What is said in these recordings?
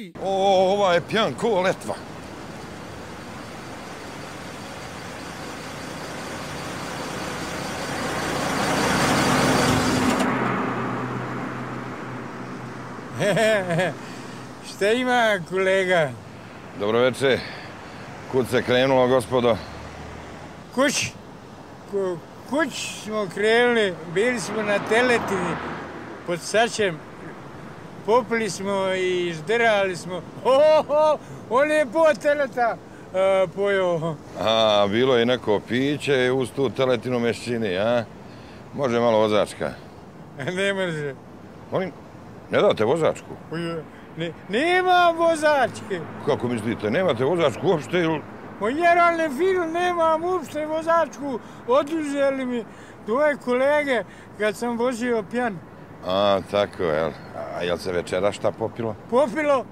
vozi. Ova je pijan ko letva. Šta ima, kolega? Dobro večer. Kud se krenulo, gospodo? Kući. Kući smo krenuli, bili smo na teletini pod Sačem. Popili smo i žderali smo. On je po teleta pojeo. A, bilo je neko piće uz tu teletinu mešćini, a? Može malo vozačka? Ne može. Molim, ne date vozačku? Nemam vozačke. Kako mislite, nemate vozačku uopšte ili... Generalni film, nemam uopšte vozačku. Oduzeli mi dvoje kolege kad sam vozio pijan. A, tako, jel? A jel se večera šta popilo? Popilo?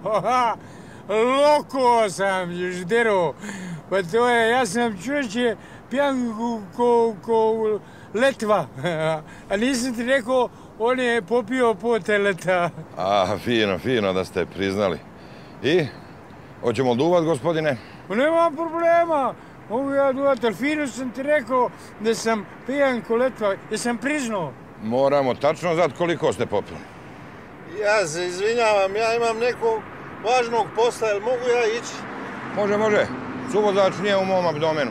Loko sam ždero. Pa to je, ja sam čovječe pijan ko letva. A nisam ti rekao, on je popio po teleta. A, fino da ste priznali. I, hoćemo duvat, gospodine? Nema problema. Mogu ja duvat, ali fino sam ti rekao da sam pijan ko letva. Jesam priznao? Moramo tačno znati koliko ste popili. Ja se izvinjavam, ja imam nekog važnog posla, jel mogu ja ići? Može. Suvozač nije u mom abdomenu.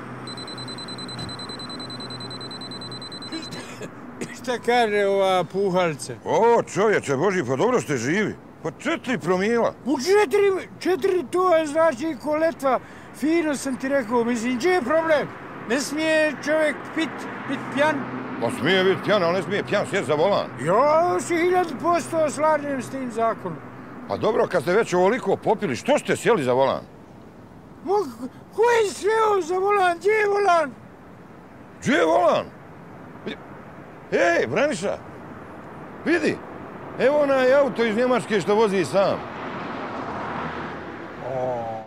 Šta kaže ova puhalca? O, čovječe, Boži, pa dobro ste živi. Pa 4 promila. U 4 to je znači ko letva. Fino sam ti rekao, mislim, gdje je problem? Ne smije čovjek pit pijan? Pa smije biti pijan, ali ne smije pijan sjeti za volan. Ja se 1000% slažem s tim zakonom. Pa dobro, kad ste već ovoliko popili, što ste sjeli za volan? Ko je sjeo za volan? Gdje je volan? Gdje je volan? Ej, Braniša, vidi, evo onaj auto iz Njemačke što vozi sam.